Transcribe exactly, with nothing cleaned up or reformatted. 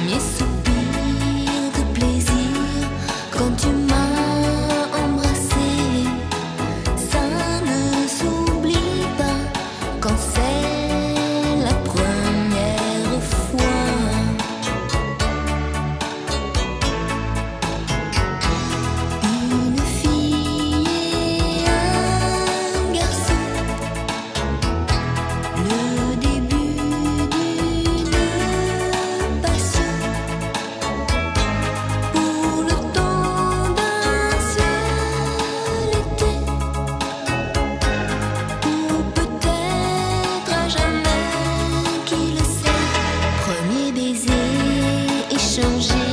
Premier soupir de plaisir quand tu m'as embrassé. Ça ne s'oublie pas quand c'est la première fois. Une fille et un garçon, le début d'une passion. Pour le temps d'un seul été, ou peut-être à jamais, qui le sait. Premier baiser échangé